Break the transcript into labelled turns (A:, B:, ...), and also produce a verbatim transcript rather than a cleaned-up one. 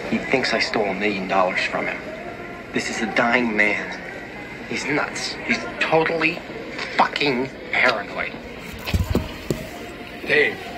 A: He thinks I stole a million dollars from him. This is a dying man. He's nuts. He's totally fucking paranoid.
B: Dave.